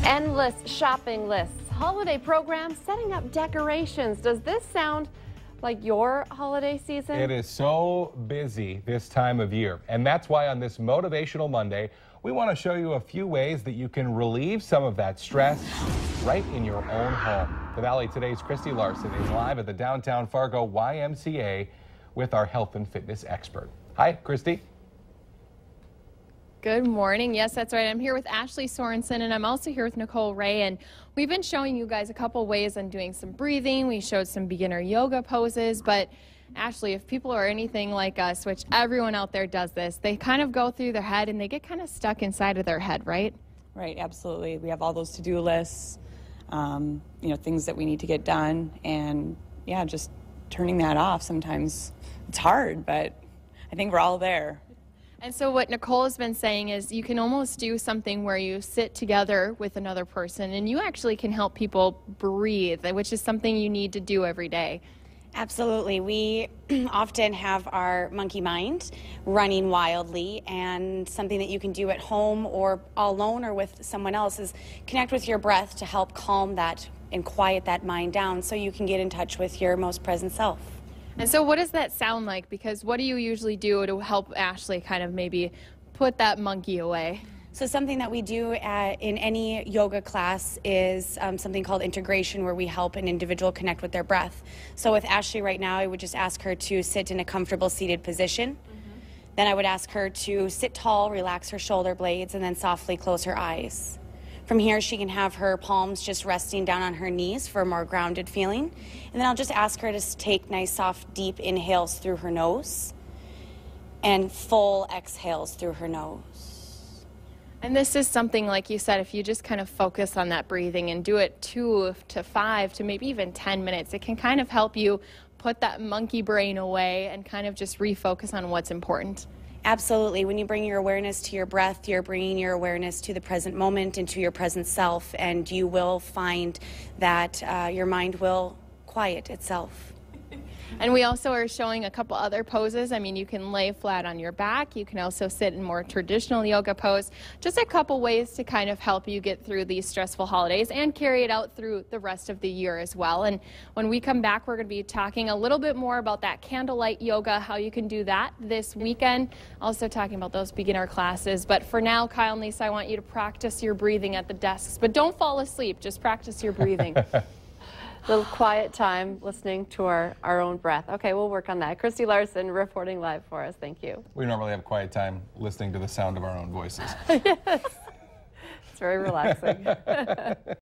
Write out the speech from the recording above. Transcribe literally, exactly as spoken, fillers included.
Endless shopping lists, holiday programs, setting up decorations. Does this sound like your holiday season? It is so busy this time of year, and that's why on this Motivational Monday, we want to show you a few ways that you can relieve some of that stress right in your own home. The Valley Today's Christy Larson is live at the downtown Fargo Y M C A with our health and fitness expert. Hi, Christy. Good morning. Yes, that's right. I'm here with Ashley Sorensen, and I'm also here with Nicole Ray. And we've been showing you guys a couple ways on doing some breathing. We showed some beginner yoga poses. But Ashley, if people are anything like us, which everyone out there does this, they kind of go through their head and they get kind of stuck inside of their head, right? Right, absolutely. We have all those to-do lists, um, you know, things that we need to get done. And yeah, just turning that off sometimes it's hard, but I think we're all there. And so what Nicole has been saying is you can almost do something where you sit together with another person and you actually can help people breathe, which is something you need to do every day. Absolutely. We often have our monkey mind running wildly, and something that you can do at home or alone or with someone else is connect with your breath to help calm that and quiet that mind down so you can get in touch with your most present self. And so what does that sound like? Because what do you usually do to help Ashley kind of maybe put that monkey away? So something that we do at, in any yoga class is um, something called integration, where we help an individual connect with their breath. So with Ashley right now, I would just ask her to sit in a comfortable seated position. Mm-hmm. Then I would ask her to sit tall, relax her shoulder blades, and then softly close her eyes. From here, she can have her palms just resting down on her knees for a more grounded feeling. And then I'll just ask her to take nice, soft, deep inhales through her nose and full exhales through her nose. And this is something, like you said, if you just kind of focus on that breathing and do it two to five to maybe even ten minutes, it can kind of help you put that monkey brain away and kind of just refocus on what's important. Absolutely. When you bring your awareness to your breath, you're bringing your awareness to the present moment and to your present self, and you will find that uh, your mind will quiet itself. And we also are showing a couple other poses. I mean, you can lay flat on your back. You can also sit in more traditional yoga pose. Just a couple ways to kind of help you get through these stressful holidays and carry it out through the rest of the year as well. And when we come back, we're going to be talking a little bit more about that candlelight yoga, how you can do that this weekend. Also talking about those beginner classes. But for now, Kyle and Lisa, I want you to practice your breathing at the desks. But don't fall asleep. Just practice your breathing. Little quiet time listening to our, our own breath. Okay, we'll work on that. Christy Larson reporting live for us. Thank you. We normally have quiet time listening to the sound of our own voices. Yes. It's very relaxing.